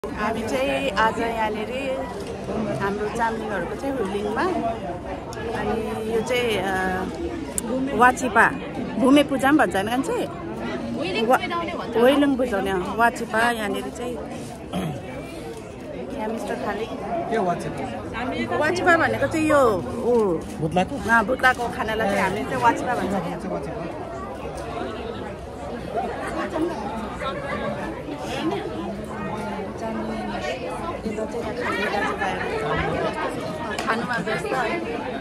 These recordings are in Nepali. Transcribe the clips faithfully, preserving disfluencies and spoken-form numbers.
हामी चाहिँ आज यहाँनिर हाम्रो चामलिङहरूको चाहिँ हुलिङमा अनि यो चाहिँ वाचिपा भूमि पूजा पनि भन्छ होइन चाहिँ होइलुङ बुझाउने वाचिपा यहाँनिर चाहिँ यहाँ मिस्टर खाली के वाचिपा वाचिपा भनेको चाहिँ यो ऊ भुत्लाको भुत्लाको खानालाई चाहिँ हामीले चाहिँ वाचिपा भन्छ खानुमा व्यस्त है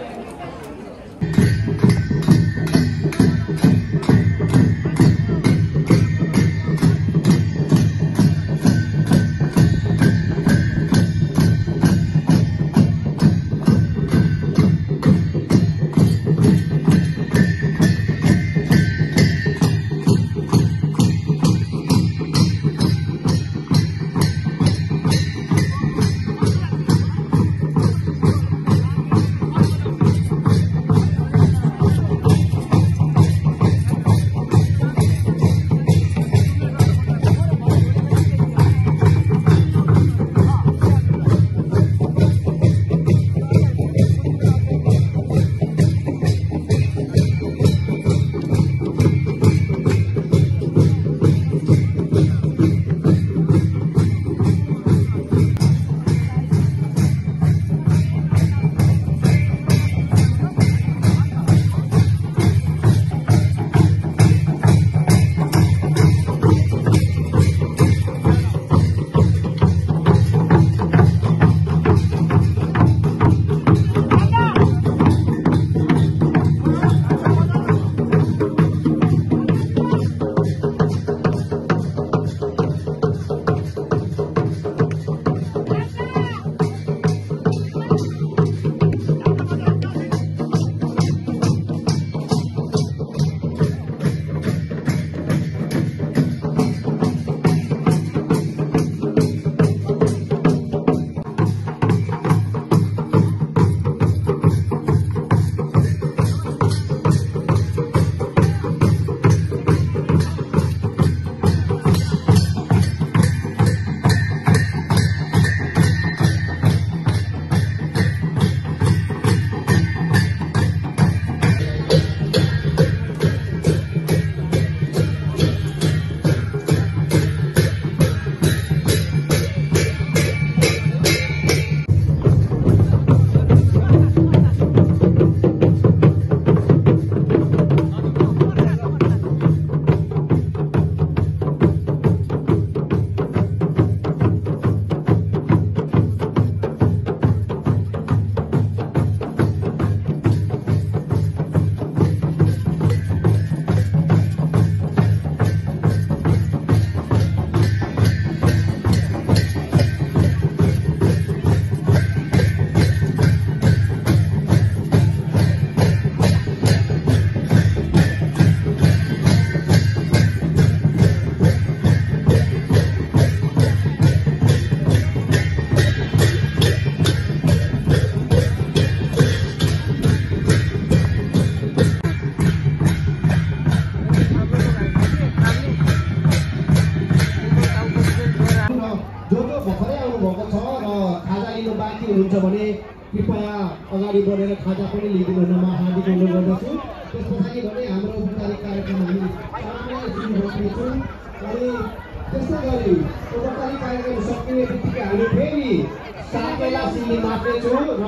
हुन्छ भने कृपया अगाडि बढेर खाजा पनि लिइदिनु हुन म हार्दिक अनुरोध गर्दछु। त्यस पछाडि भने हाम्रो औपचारिक कार्यक्रम हामी सुरु गर्नेछौँ अनि त्यसै गरी औपचारिक कार्यक्रम सकिने बित्तिकै हामी फेरि साकेला सिली मार्नेछौँ र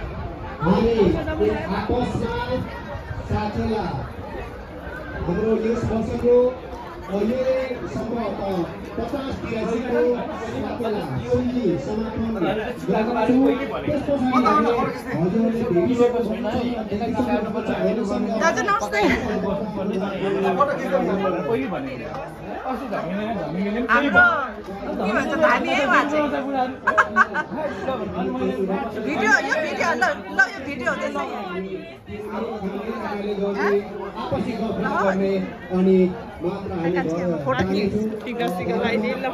हामी आपसमा साकेला हाम्रो यस वर्षको यो सम्भवतः पचास तिरासीको साकेला सिली समापन गर्दछु। त्यस पछाडि हजुरले भेटिसकेको छैन दाजु नमस्ते हाम्रो के भन्छ धामी है उहाँ चाहिँ भिडियो यो भिडियो ल ल यो भिडियो हुँदैछ अनि मात्र फोटो ठिक गर्छ कि लाइदिए ल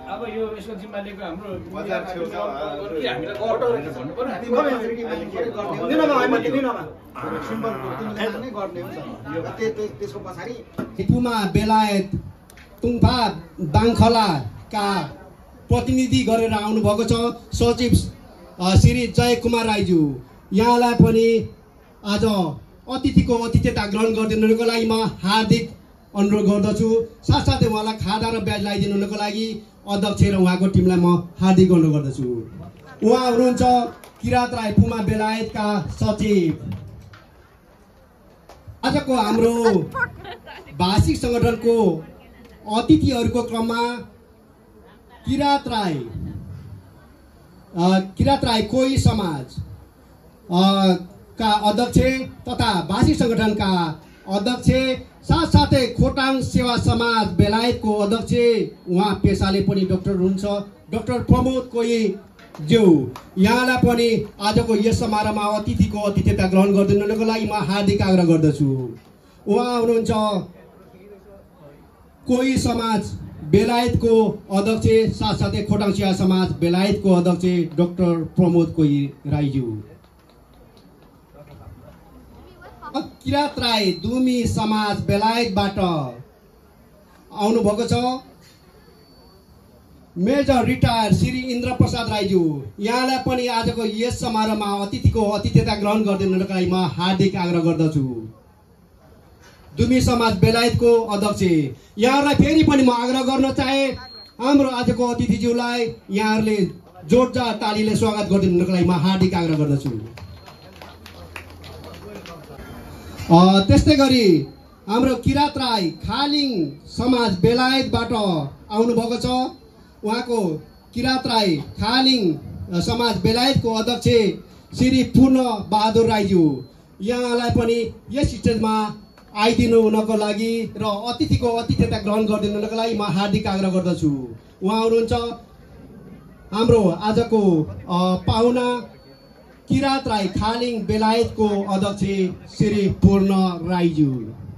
अब यो यसको जिम्मा लिएको हाम्रो बजार छेउछाउ कि हामीलाई गर्टो रहेछ भन्नु पर्यो त्यसको पछाडि पुमा बेलायत तुङफा बाङखलाका प्रतिनिधि गरेर आउनुभएको छ सचिव श्री जय कुमार राईज्यू। यहाँलाई पनि आज अतिथिको अतिथ्यता ग्रहण गरिदिनुको लागि म हार्दिक अनुरोध गर्दछु। साथसाथै उहाँलाई खादा र ब्याज लगाइदिनुको लागि अध्यक्ष र उहाँको टिमलाई म हार्दिक अनुरोध गर्दछु। उहाँ हुनुहुन्छ किरात राई पुमा बेलायतका सचिव। आजको हाम्रो भाषिक सङ्गठनको अतिथिहरूको क्रममा किरात राई किरात राई कोही समाज का अध्यक्ष तथा भाषिक सङ्गठनका अध्यक्ष साथसाथै खोटाङ सेवा समाज बेलायतको अध्यक्ष उहाँ पेसाले पनि डाक्टर हुनुहुन्छ डाक्टर प्रमोद कोही ज्यू। यहाँलाई पनि आजको यस समारोहमा अतिथिको अतिथ्यता ग्रहण गरिदिनुको लागि म हार्दिक आग्रह गर्दछु। उहाँ हुनुहुन्छ कोही समाज बेलायतको अध्यक्ष साथसाथै खोटाङ सेवा समाज बेलायतको अध्यक्ष डाक्टर प्रमोद कोही राईज्यू। किरात राई दुमी समाज बेलायतबाट आउनु भएको छ मेजर रिटायर श्री इन्द्र प्रसाद राईज्यू। यहाँलाई पनि आजको यस समारोहमा अतिथिको अतिथ्यता ग्रहण गरिदिनुको लागि म हार्दिक आग्रह गर्दछु। दुमी समाज बेलायतको अध्यक्ष यहाँहरूलाई फेरि पनि म आग्रह गर्न चाहे हाम्रो आजको अतिथिज्यूलाई यहाँहरूले जोरदार तालीले स्वागत गरिदिनुको लागि म हार्दिक आग्रह गर्दछु। त्यस्तै गरी हाम्रो किरात राई खालिङ समाज बेलायतबाट आउनुभएको छ उहाँको किरात राई खालिङ समाज बेलायतको अध्यक्ष श्री पूर्ण बहादुर राईज्यू। यहाँलाई पनि यस स्टेजमा आइदिनु हुनको लागि र अतिथिको अतिथ्यता ग्रहण गरिदिनुको लागि म हार्दिक आग्रह गर्दछु। उहाँ हुनुहुन्छ हाम्रो आजको पाहुना किरात राई खालिङ बेलायतको अध्यक्ष श्री पूर्ण राईज्यू।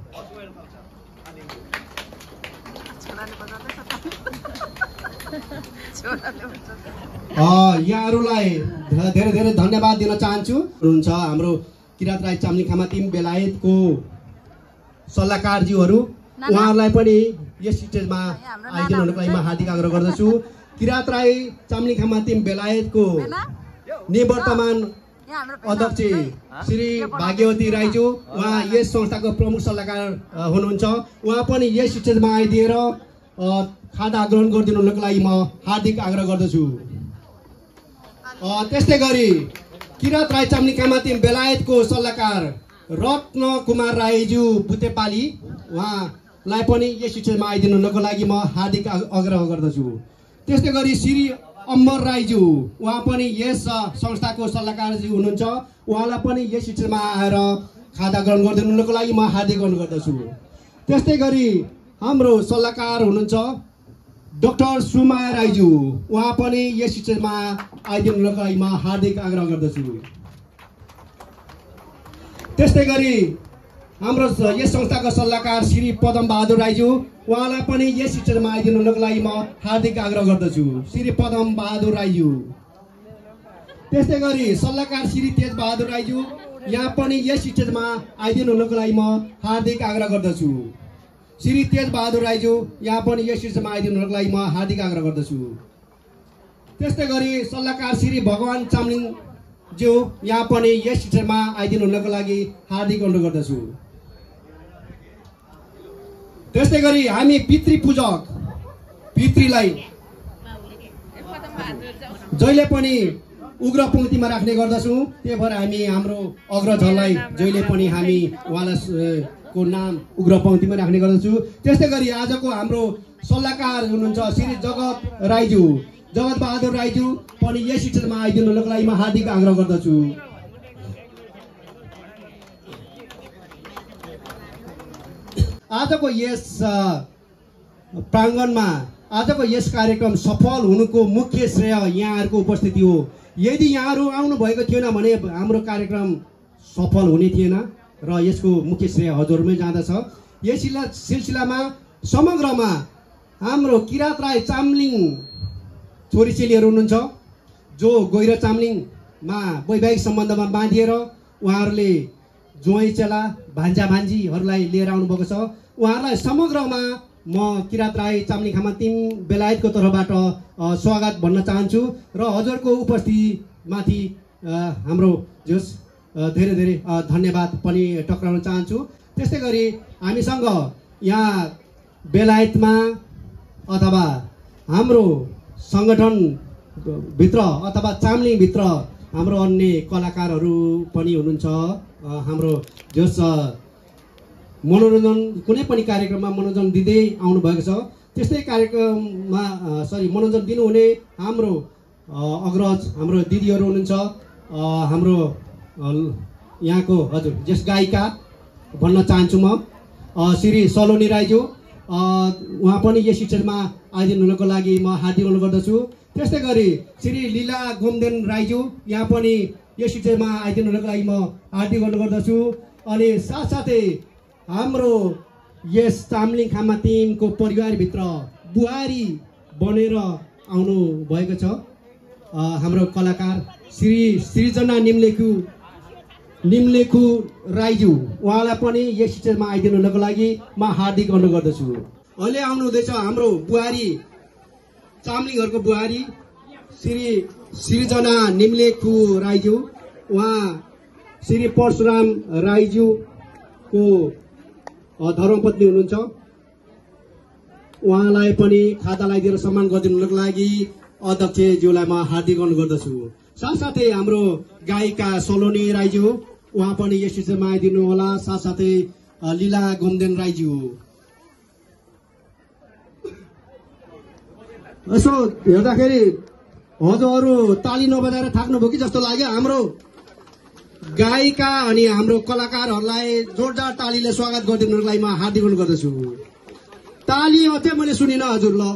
यहाँहरूलाई धेरै धेरै धन्यवाद दिन चाहन्छु। हुनुहुन्छ हाम्रो किरात राई चाम्लिङ खामातिम बेलायतको सल्लाहकारज्यूहरू उहाँहरूलाई पनि यस स्टेजमा आइदिनुको लागि म हार्दिक आग्रह गर्दछु। किरात राई चाम्लिङ खामातिम बेलायतको निवर्तमान अध्यक्ष श्री भाग्यवती राईज्यू उहाँ यस संस्थाको प्रमुख सल्लाहकार हुनुहुन्छ। उहाँ पनि यस स्टेजमा आइदिएर खादा ग्रहण गरिदिनुको लागि म हार्दिक आग्रह गर्दछु। त्यस्तै गरी किरात राई चाम्लिङ खामातिम बेलायतको सल्लाहकार रत्न कुमार राईज्यू बुतेपाली उहाँलाई पनि यस स्टेजमा आइदिनुको लागि म हार्दिक आग्रह गर्दछु। त्यस्तै गरी श्री अमर राईज्यू उहाँ पनि यस संस्थाको सल्लाहकारज्यू हुनुहुन्छ। उहाँलाई पनि यस स्टेजमा आएर खादा ग्रहण गरिदिनुको लागि म हार्दिक अनुरोध गर्दछु। त्यस्तै गरी हाम्रो सल्लाहकार हुनुहुन्छ डाक्टर सुमाया राईज्यू उहाँ पनि यस स्टेजमा आइदिनुको लागि म हार्दिक आग्रह गर्दछु। त्यस्तै गरी हाम्रो यस संस्थाको सल्लाहकार श्री पदम बहादुर राईज्यू उहाँलाई पनि यस स्टेजमा आइदिनुको लागि म हार्दिक आग्रह गर्दछु। श्री पदम बहादुर राईज्यू। त्यस्तै गरी सल्लाहकार श्री तेज बहादुर राईज्यू यहाँ पनि यस स्टेजमा आइदिनुको लागि म हार्दिक आग्रह गर्दछु। श्री तेज बहादुर राईज्यू यहाँ पनि यस स्टेजमा आइदिनुको लागि म हार्दिक आग्रह गर्दछु। त्यस्तै गरी सल्लाहकार श्री भगवान चाम्लिङ ज्यू यहाँ पनि यस स्टेजमा आइदिनुको लागि हार्दिक अनुरोध गर्दछु। त्यस्तै गरी हामी पितृ पूजक पितृलाई जहिले पनि उग्र पंक्तिमा राख्ने गर्दछौँ। त्यही भएर हामी हाम्रो अग्रजलाई जहिले पनि हामी उहाँलाई को नाम उग्र पंक्तिमा राख्ने गर्दछु। त्यस्तै गरी आजको हाम्रो सल्लाहकार हुनुहुन्छ श्री जगत राईज्यू जगत बहादुर राईज्यू पनि यस स्टेजमा आइदिनुको लागि म हार्दिक आग्रह गर्दछु। आजको यस प्राङ्गणमा आजको यस कार्यक्रम सफल हुनुको मुख्य श्रेय यहाँहरूको उपस्थिति हो। यदि यहाँहरू आउनु भएको थिएन भने हाम्रो कार्यक्रम सफल हुने थिएन र यसको मुख्य श्रेय हजुरमै जाँदछ। यस सिलसिलामा समग्रमा हाम्रो किरात राई चाम्लिङ छोरीचेलीहरू हुनुहुन्छ जो गैर चामलिङमा वैवाहिक सम्बन्धमा बाँधिएर उहाँहरूले ज्वाइँ चेला भान्जा भान्जीहरूलाई लिएर आउनुभएको छ। उहाँहरूलाई समग्रमा म किरात राई चामलिङ खामातिम बेलायतको तर्फबाट स्वागत भन्न चाहन्छु र हजुरको उपस्थितिमाथि हाम्रो जस धेरै धेरै धन्यवाद पनि टक्राउन चाहन्छु। त्यस्तै गरी हामीसँग यहाँ बेलायतमा अथवा हाम्रो सङ्गठनभित्र अथवा चामलिङभित्र हाम्रो अन्य कलाकारहरू पनि हुनुहुन्छ। हाम्रो जस मनोरञ्जन कुनै पनि कार्यक्रममा मनोरञ्जन दिँदै आउनुभएको छ। त्यस्तै कार्यक्रममा सरी मनोरञ्जन दिनुहुने हाम्रो अग्रज हाम्रो दिदीहरू हुनुहुन्छ। हाम्रो यहाँको हजुर जस गायिका भन्न चाहन्छु म श्री सलोनी राईज्यू, उहाँ पनि यस स्टेजमा आइदिनु हुनको लागि म हार्दिक अनुरोध गर्दछु। त्यस्तै गरी श्री लीला गोमदेन राईज्यू, यहाँ पनि यस स्टेजमा आइदिनु हुनको लागि म हार्दिक अनुरोध गर्दछु। अनि साथसाथै हाम्रो यस चामलिङ खामातिमको परिवारभित्र बुहारी बनेर आउनु भएको छ हाम्रो कलाकार श्री सृजना निम्लेखु निम्लेखु राईज्यू, उहाँलाई पनि यस स्टेजमा आइदिनु हुनको लागि म हार्दिक अनुरोध गर्दछु। अहिले आउनु हुँदैछ हाम्रो बुहारी चामलिङहरूको बुहारी श्री सृजना निम्लेखु राईज्यू, उहाँ श्री परशुराम राईज्यूको धर्मपत्नी हुनुहुन्छ। उहाँलाई पनि खादा लगाइदिएर सम्मान गरिदिनुको लागि अध्यक्षज्यूलाई म हार्दिक अनुरोध गर्दछु। साथसाथै हाम्रो गायिका सलोनी राईज्यू, उहाँ पनि यस स्टेजमा आइदिनु होला। साथसाथै लीला गोमदेन राईज्यू। यसो हेर्दाखेरि हजुरहरू ताली नबजाएर थाक्नुभयो कि जस्तो लाग्यो। हाम्रो गायिका अनि हाम्रो कलाकारहरूलाई जोरदार तालीले स्वागत गरिदिनुको लागि म हार्दिक अनुरोध गर्दछु। ताली मात्रै मैले सुनिनँ हजुर। ल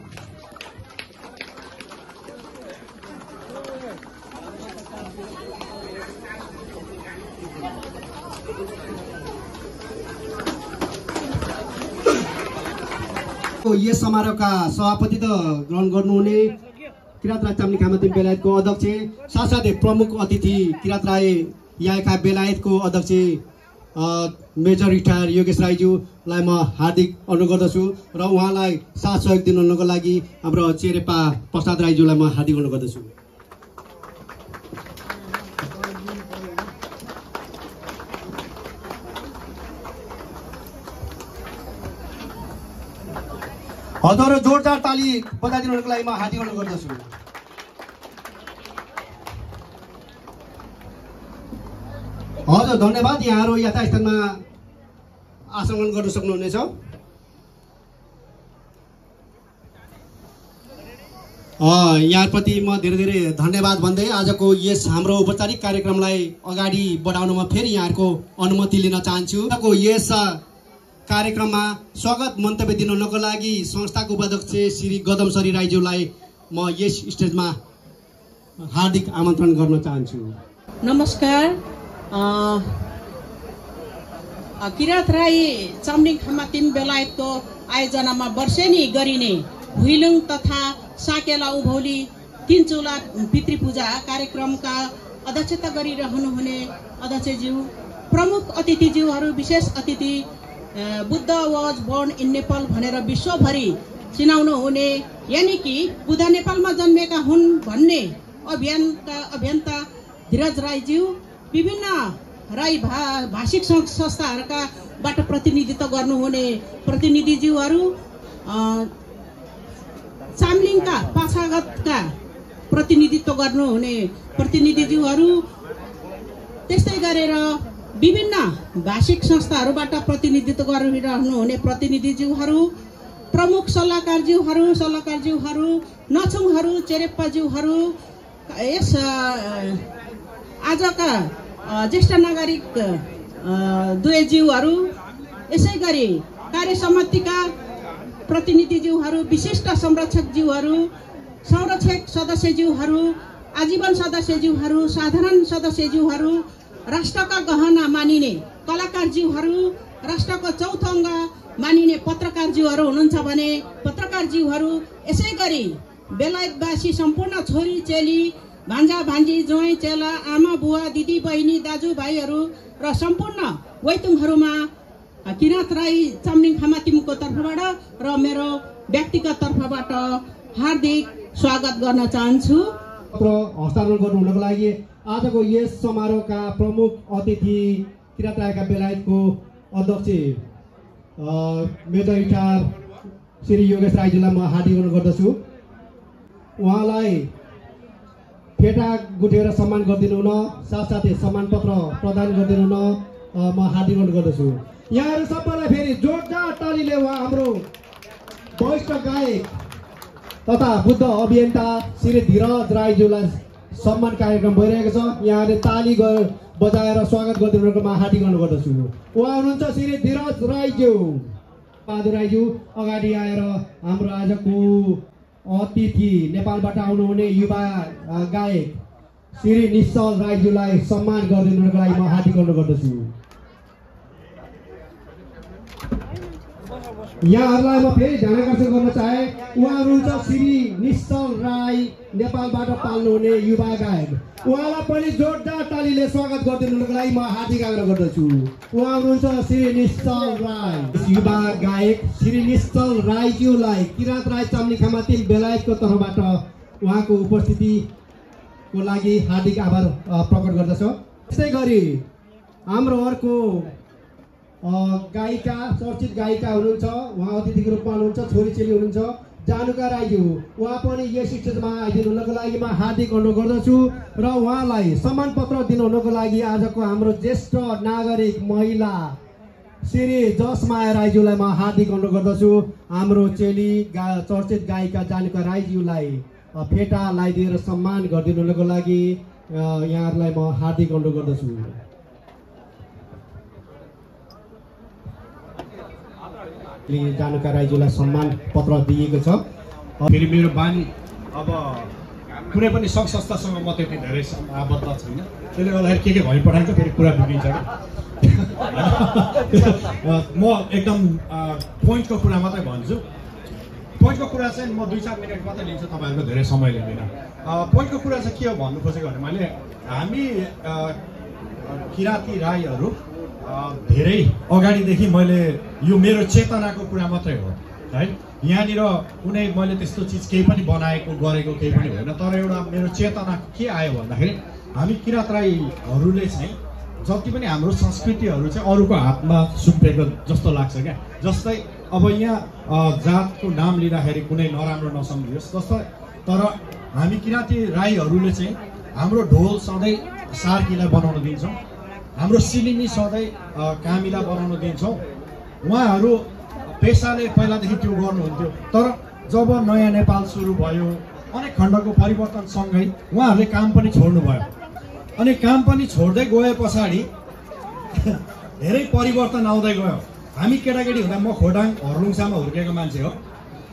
यस समारोहका सभापति त ग्रहण गर्नुहुने किरात राई चामलिङ खामातिम बेलायतको अध्यक्ष, साथसाथै प्रमुख अतिथि किरात राई यहाँका बेलायतको अध्यक्ष मेजर रिटायर योगेश राईज्यूलाई म हार्दिक अनुरोध गर्दछु र उहाँलाई साथ सहयोग दिनुको लागि हाम्रो चेरेपा प्रसाद राईज्यूलाई म हार्दिक अनुरोध गर्दछु। हजुर जोरदार ताली बजाइदिनुको लागि म हार्दिक अनुरोध गर्दछु। हजुर धन्यवाद। यहाँहरू यथास्थानमा आसन ग्रहण गर्न सक्नुहुनेछ। यहाँप्रति म धेरै धेरै धन्यवाद भन्दै आजको यस हाम्रो औपचारिक कार्यक्रमलाई अगाडि बढाउनमा फेरि यहाँहरूको अनुमति लिन चाहन्छु। यस कार्यक्रममा स्वागत मन्तव्य दिनुको लागि संस्थाको उपाध्यक्ष श्री गदमसरी राईज्यूलाई म यस स्टेजमा हार्दिक आमन्त्रण गर्न चाहन्छु। नमस्कार। किरात राई चामलिङ खामातिम बेलायतको आयोजनामा वर्षेनी गरिने भुइलुङ तथा साकेला उभौली तीन चुला पितृपूजा कार्यक्रमका अध्यक्षता गरिरहनुहुने अध्यक्षज्यू, प्रमुख अतिथिज्यूहरू, विशेष अतिथि, Buddha was born in Nepal भनेर विश्वभरि चिनाउनु हुने यानि कि बुद्ध नेपालमा जन्मेका हुन् भन्ने अभियानका अभियन्ता धीरज राईज्यू, विभिन्न राई भा भाषिक संस्थाहरूका बाट प्रतिनिधित्व गर्नुहुने प्रतिनिधिज्यूहरू, चामलिङका पाछागतका प्रतिनिधित्व गर्नुहुने प्रतिनिधिज्यूहरू, त्यस्तै गरेर विभिन्न भाषिक संस्थाहरूबाट प्रतिनिधित्व गरिरहनुहुने प्रतिनिधिज्यूहरू, प्रमुख सल्लाहकारज्यूहरू सल्लाहकारज्यूहरू, नछौहरू, चेरेप्पाज्यूहरू, यस आजका ज्येष्ठ नागरिक दुवैज्यूहरू, यसै गरी कार्य समितिका प्रतिनिधिज्यूहरू, विशिष्ट संरक्षकज्यूहरू, संरक्षक सदस्यज्यूहरू, आजीवन सदस्यज्यूहरू, साधारण सदस्यज्यूहरू, राष्ट्रका गहना मानिने कलाकारज्यूहरू, राष्ट्रको चौथो अङ्ग मानिने पत्रकारज्यूहरू हुनुहुन्छ भने पत्रकारज्यूहरू, यसै गरी बेलायतवासी सम्पूर्ण छोरी चेली भान्जा भान्जी ज्वाइँ चेला आमा बुवा दिदी बहिनी दाजुभाइहरू र सम्पूर्ण वैतुङहरूमा किरात राई चामलिङ खामातिमको तर्फबाट र मेरो व्यक्तिगत तर्फबाट हार्दिक स्वागत गर्न चाहन्छु। हस्तान्तरण गर्नु हुनको लागि आजको यस समारोहका प्रमुख अतिथि किरात राईका बेलायतको अध्यक्ष मेजर रिटायर श्री योगेश राईजीलाई म हार्दिक अनुरोध गर्दछु। उहाँलाई फेटा गुठेर सम्मान गरिदिनु हुन साथसाथै सम्मान पत्र प्रदान गरिदिनु हुन म हार्दिक अनुरोध गर्दछु। यहाँहरू सबैलाई फेरि जोरदार तालीले उहाँ हाम्रो वरिष्ठ गायक तथा बुद्ध अभियन्ता श्री धीरज राईज्यूलाई सम्मान कार्यक्रम भइरहेको छ। यहाँले ताली बजाएर स्वागत गरिदिनुको म हार्दिक अनुरोध गर्दछु। उहाँ हुनुहुन्छ श्री धीरज राईज्यू। बहादुर राईज्यू अगाडि आएर हाम्रो आजको अतिथि नेपालबाट आउनुहुने युवा गायक श्री निश्चल राईज्यूलाई सम्मान गरिदिनुको लागि म हार्दिक अनुरोध गर्दछु। यहाँहरूलाई म फेरि ध्यानाकर्षण गर्न चाहे उहाँ हुनुहुन्छ श्री निश्चल राई नेपालबाट पाल्नुहुने युवा गायक। उहाँलाई पनि जोरदार तालीले स्वागत गरिदिनुको लागि म हार्दिक आग्रह गर्दछु। उहाँ हुनुहुन्छ श्री निश्चल राई। युवा गायक श्री निश्चल राईज्यूलाई किरात राई चामलिङ खामातिम बेलायतको तर्फबाट उहाँको उपस्थितिको लागि हार्दिक आभार प्रकट गर्दछ। त्यस्तै गरी हाम्रो अर्को गायिका चर्चित गायिका हुनुहुन्छ, उहाँ अतिथिको रूपमा हुनुहुन्छ, छोरी चेली हुनुहुन्छ जानुका राईज्यू। उहाँ पनि यस स्टेजमा आइदिनु हुनको लागि म हार्दिक अनुरोध गर्दछु र उहाँलाई सम्मान पत्र दिनु हुनको लागि आजको हाम्रो ज्येष्ठ नागरिक महिला श्री जसमाया राईज्यूलाई म हार्दिक अनुरोध गर्दछु। हाम्रो चेली गा चर्चित गायिका जानुका राईज्यूलाई फेटा लगाइदिएर सम्मान गरिदिनु हुनको लागि यहाँहरूलाई म हार्दिक अनुरोध गर्दछु। जानुका राईज्यूलाई सम्मान पत्र दिएको छ। फेरि मेरो बानी अब कुनै पनि सङ्घ संस्थासँग म त्यति धेरै आबद्ध छैन, त्यसले गर्दाखेरि के के भइपठान्छ फेरि कुरा बिग्रिन्छ कि म एकदम पोइन्टको कुरा मात्रै भन्छु। पोइन्टको कुरा चाहिँ म दुई चार मिनट मात्रै लिन्छु, तपाईँहरूको धेरै समय लिँदैन। पोइन्टको कुरा चाहिँ के हो भन्नु खोजेको भने मैले हामी किराती राईहरू धेरै अगाडिदेखि मैले यो मेरो चेतनाको कुरा मात्रै हो है। यहाँनिर कुनै मैले त्यस्तो चिज केही पनि बनाएको गरेको केही पनि होइन, तर एउटा मेरो चेतना के आयो भन्दाखेरि हामी किरात राईहरूले चाहिँ जति पनि हाम्रो संस्कृतिहरू चाहिँ अरूको हातमा सुम्पेको जस्तो लाग्छ क्या। जस्तै अब यहाँ जातको नाम लिँदाखेरि कुनै नराम्रो नसम्झियोस् जस्तो, तर हामी किराती राईहरूले चाहिँ हाम्रो ढोल सधैँ सार्कीलाई बनाउन दिन्छौँ, हाम्रो सिलिमी सधैँ कामीलाई बनाउन दिन्छौँ। उहाँहरू पेसाले पहिलादेखि त्यो गर्नुहुन्थ्यो, तर जब नयाँ नेपाल सुरु भयो अनेक खण्डको परिवर्तनसँगै उहाँहरूले काम पनि छोड्नुभयो। अनि काम पनि छोड्दै गए पछाडि धेरै परिवर्तन आउँदै गयो। हामी केटाकेटी हुँदा म खोटाङ हर्लुङसामा हुर्केको मान्छे हो।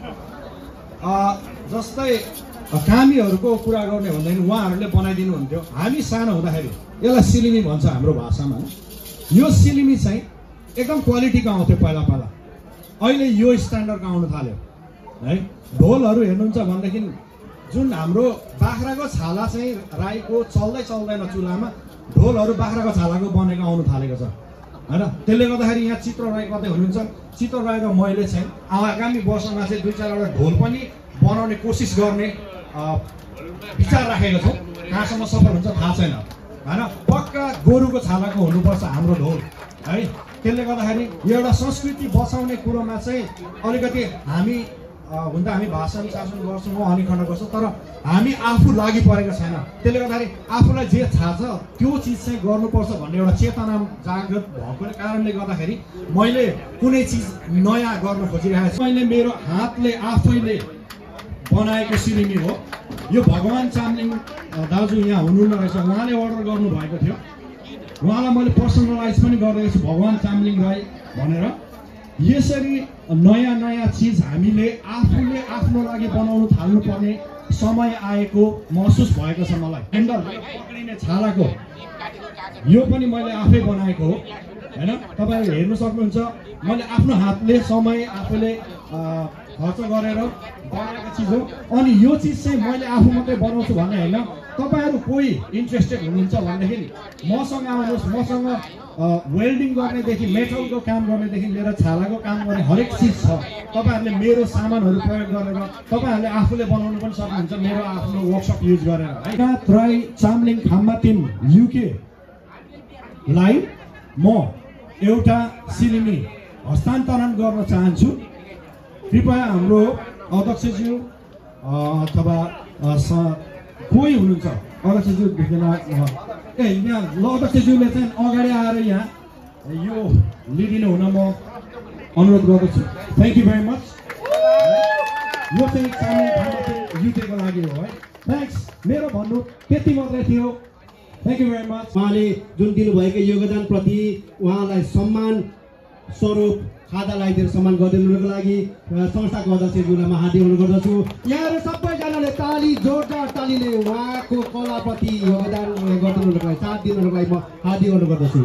जस्तै कामीहरूको कुरा गर्ने भन्दाखेरि उहाँहरूले बनाइदिनु हुन्थ्यो। हामी सानो हुँदाखेरि यसलाई सिलिमी भन्छ हाम्रो भाषामा। यो सिलिमी चाहिँ एकदम क्वालिटीको आउँथ्यो पहिला पहिला, अहिले यो स्ट्यान्डर्डको आउनु थाल्यो है। ढोलहरू हेर्नुहुन्छ भनेदेखि जुन हाम्रो बाख्राको छाला चाहिँ राईको चल्दै चल्दैन चुलामा, ढोलहरू बाख्राको छालाको बनेको आउनु थालेको छ होइन। त्यसले गर्दाखेरि यहाँ चित्र राई कतै हुनुहुन्छ, चित्र राई र मैले चाहिँ आगामी वर्षमा चाहिँ दुई चारवटा ढोल पनि बनाउने कोसिस गर्ने विचार राखेको छौँ। कहाँसम्म सफल हुन्छ थाहा छैन होइन। पक्का गोरुको छालाको हुनुपर्छ हाम्रो ढोल है। त्यसले गर्दाखेरि एउटा संस्कृति बचाउने कुरोमा चाहिँ अलिकति हामी हुन त हामी भाषण शासन गर्छौँ अनि खण्ड गर्छौँ, तर हामी आफू लागि परेको छैन। त्यसले गर्दाखेरि आफूलाई जे थाहा छ त्यो चिज चाहिँ गर्नुपर्छ भन्ने एउटा चेतना जागृत भएको कारणले गर्दाखेरि मैले कुनै चिज नयाँ गर्न खोजिरहेको छु। मैले मेरो हातले आफैले बनाएको सिलिमी हो यो। भगवान् चामलिङ दाजु यहाँ हुनुहुन्न रहेछ, उहाँले अर्डर गर्नुभएको थियो। उहाँलाई मैले पर्सनलाइज पनि गरिदिएको छु भगवान् चामलिङ राई भनेर। यसरी नयाँ नयाँ चिज हामीले आफूले आफ्नो लागि बनाउनु थाल्नुपर्ने समय आएको महसुस भएको छ मलाई। ह्यान्डल पक्रिने छालाको यो पनि मैले आफै बनाएको हो होइन। तपाईँहरू हेर्नु सक्नुहुन्छ मैले आफ्नो हातले समय आफूले खर्च गरेर बनाएको चिज हो। अनि यो चिज चाहिँ मैले आफू मात्रै बनाउँछु भन्ने होइन, तपाईँहरू कोही इन्ट्रेस्टेड हुनुहुन्छ भनेदेखि मसँग आउनुहोस्। मसँग वेल्डिङ गर्नेदेखि मेटलको काम गर्नेदेखि लिएर छालाको काम गर्ने हरेक चिज छ। तपाईँहरूले मेरो सामानहरू प्रयोग गरेर तपाईँहरूले आफूले बनाउनु पनि सक्नुहुन्छ मेरो आफ्नो वर्कसप युज गरेर। किरातराई चामलिङ खाम्बातिम युकेलाई म एउटा सिलिमी हस्तान्तरण गर्न चाहन्छु। कृपया हाम्रो अध्यक्षज्यू अथवा कोही हुनुहुन्छ अध्यक्षज्यू भेट्न ए यहाँ ल अध्यक्षज्यूले चाहिँ अगाडि आएर यहाँ यो लिदिनु हुन म अनुरोध गर्दछु। Thank you very much. यो चाहिँ चामलिङ खाम्बातिम युकेको लागि हो है। थ्याङ्क्स। मेरो भन्नु त्यति मात्रै थियो। Thank you very much. उहाँले जुन दिनुभएको योगदानप्रति उहाँलाई सम्मान स्वरूप खादा लगाइदिएर सम्मान गरिदिनुको लागि संस्थाको अध्यक्षज्यूलाई म हार्दिक अनुरोध गर्दछु। यहाँहरू सबैजनाले ताली जोरदार तालीले उहाँको कलाप्रति योगदान गरिदिनुको लागि साथ दिनुको लागि म हार्दिक अनुरोध गर्दछु।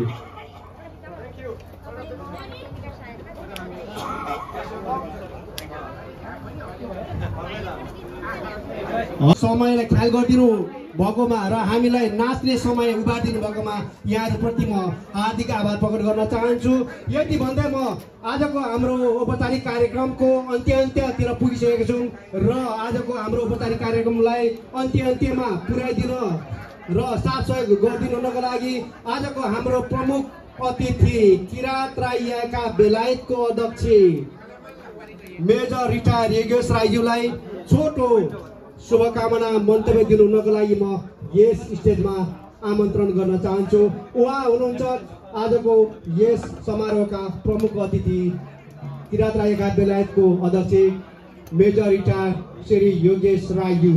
समयलाई ख्याल गरिदिनु भएकोमा र हामीलाई नाच्ने समय उभारिदिनु भएकोमा यहाँहरूप्रति म हार्दिक आभार प्रकट गर्न चाहन्छु। यति भन्दै म आजको हाम्रो औपचारिक कार्यक्रमको अन्त्य अन्त्यतिर पुगिसकेको छौँ र आजको हाम्रो औपचारिक कार्यक्रमलाई अन्त्य अन्त्यमा पुर्याइदिन र साथ सहयोग गरिदिनुको लागि आजको हाम्रो प्रमुख अतिथि किरातराईका बेलायतको अध्यक्ष मेजर रिटायर योगेश राईज्यूलाई छोटो शुभकामना मन्तव्य दिनुको लागि म यस स्टेजमा आमन्त्रण गर्न चाहन्छु। उहाँ हुनुहुन्छ आजको यस समारोहका प्रमुख अतिथि किरातराईका बेलायतको अध्यक्ष मेजर रिटायर श्री योगेश राईज्यू।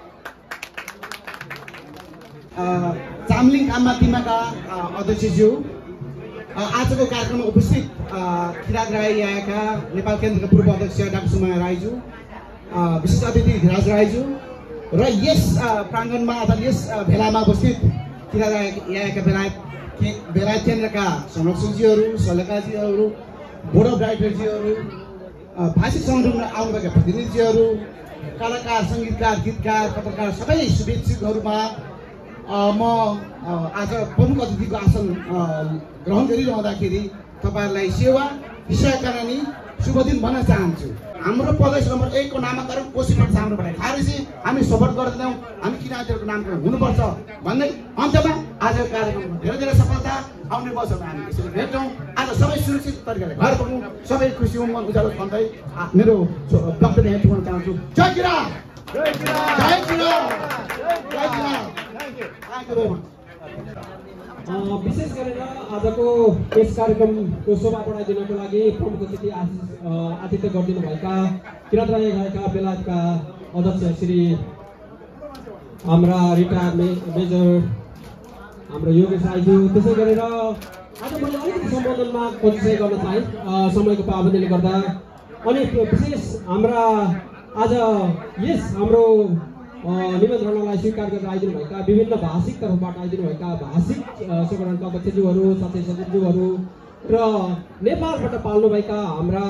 चामलिङ खाम्बातिमका अध्यक्षज्यू, आजको कार्यक्रममा उपस्थित किरातराईका नेपाल केन्द्रका पूर्व अध्यक्ष डाक्टर सुमाया राईज्यू, विशिष्ट अतिथि धीराज राईज्यू र यस प्राङ्गणमा अथवा यस भेलामा उपस्थित किरातराईका बेलायत बेलायत केन्द्रका संरक्षकज्यूहरू, सल्लाहकारज्यूहरू, बोर्ड अफ डाइरेक्टरज्यूहरू, भाषिक सङ्गठनमा आउनुभएका प्रतिनिधिज्यूहरू, कलाकार, सङ्गीतकार, गीतकार, पत्रकार सबै शुभेच्छुकहरूमा म आज प्रमुख अतिथिको आसन ग्रहण गरिरहँदाखेरि तपाईँहरूलाई सेवा विषयकारिणी शुभ दिन भन्न चाहन्छु। हाम्रो प्रदेश नम्बर एकको नामाकरण कोशीबाट हाम्रो भने खारेसी हामी सपोर्ट गर्दैनौँ, हामी किराँतीहरूको नामकरण हुनुपर्छ भन्दै अन्त्यमा आजको कार्यक्रममा धेरै धेरै सफलता आउने वर्षमा हामी यसरी भेट्छौँ। आज सबै सुरक्षित तरिकाले घर पुग्नु, सबै खुसी उमङ्ग उज्यालो भन्दै मेरो वक्तव्य यहाँ टुङ्गाउन चाहन्छु। जय किरात, जय किरात, जय किरात, जय Kirat. Thank you very much. विशेष गरेर आजको यस कार्यक्रमको शोभा बढाइदिनको लागि प्रमुख अतिथि आतिथ्य गरिदिनुभएका किरातराईका बेलायतका अध्यक्ष श्री हाम्रा रिटायर मे मेजर हाम्रो योगेश राईज्यू, त्यसै गरेर आज मैले अलिकति सम्बोधनमा कोसिस गर्न चाहेँ समयको पाबन्दीले गर्दा। अनि विशेष हाम्रा आज यस हाम्रो निमन्त्रणालाई स्वीकार गरेर आइदिनुभएका विभिन्न भाषिक तर्फबाट आइदिनुभएका भाषिक सङ्गठनका अध्यक्षज्यूहरू, साथै सचिवज्यूहरू र नेपालबाट पाल्नुभएका हाम्रा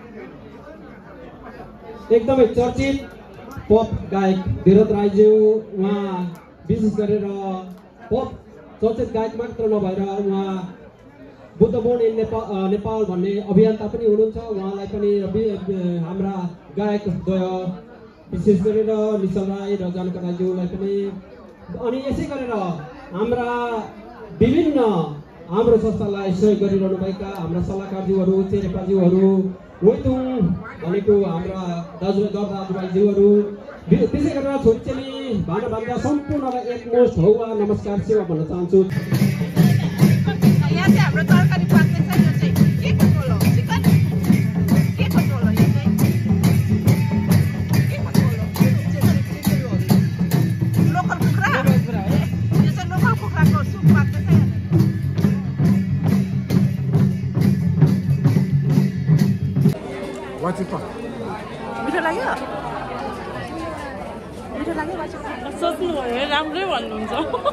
एकदमै चर्चित पप गायक धीरज राईज्यू, उहाँ विशेष गरेर पप चर्चित गायक मात्र नभएर उहाँ बुद्ध बोर्न इन नेपाल नेपाल भन्ने अभियन्ता पनि हुनुहुन्छ। उहाँलाई पनि हाम्रा गायकद्वय विशेष गरेर निश्चल राई र जानकर राईज्यूलाई पनि, अनि यसै गरेर हाम्रा विभिन्न हाम्रो संस्थालाई सहयोग गरिरहनुभएका हाम्रा सल्लाहकारज्यूहरू, चेरेपाज्यूहरू, वेतुङ भनेको हाम्रा दाजुभाइ दर दाजुभाइज्यूहरू, त्यसै गरेर छोरीचेली भाना भान्जा सम्पूर्णलाई एकमोस्ट हौवा नमस्कार सेवा भन्न चाहन्छु। मिठो लाग्यो? मिठो लाग्यो? सोच्नुभयो राम्रै भन्नुहुन्छ।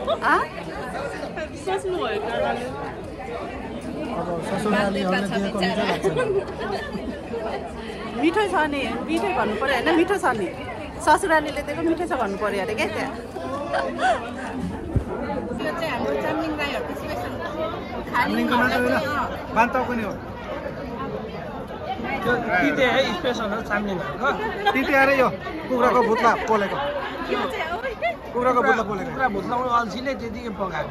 सोच्नुभयो कारणले अब ससुरालीहरूले दिएको मिठो लाग्छ। मिठो छ नि मिठै भन्नु पऱ्यो होइन मिठो छ नि ससुरालीले दिएको मिठो छ भन्नु पऱ्यो अरे क्या त्यहाँ यो चाहिँ हाम्रो चामलिङ राईहरूको स्पेसल चामलिङको मात्र होइन बान्ताको नि हो त्यो तिते है स्पेसल हो चामलिङहरूको तिते अरे यो कुखुराको भुत्ला पोलेको कुखुराको भुत्ला पोलेको कुखुरा भुत्ला अल्छीले त्यतिकै पकाएको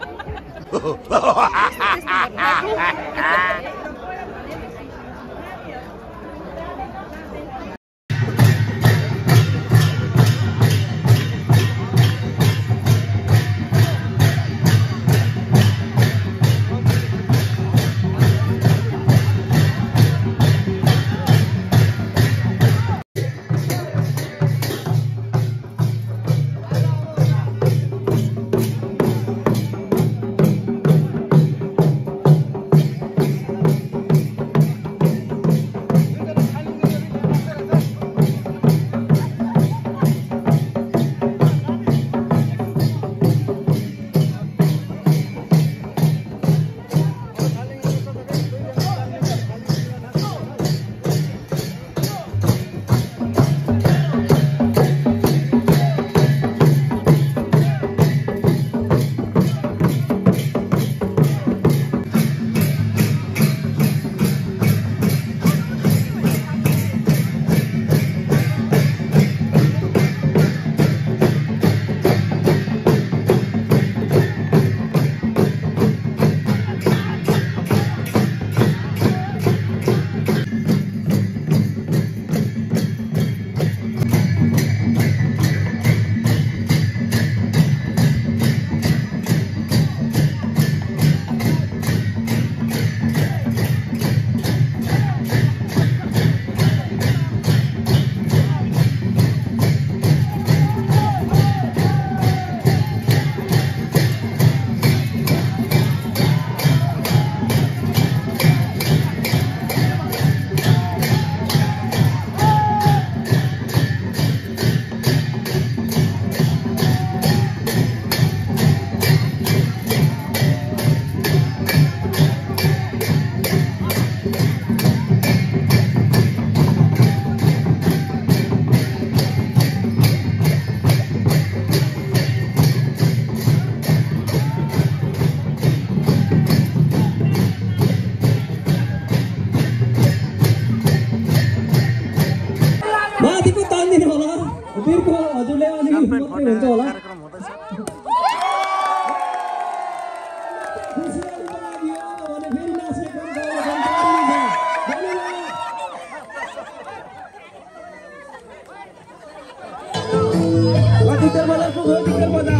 हजुरले अनि मात्रै हुन्छ होला टिकट बजारको टिकट बजार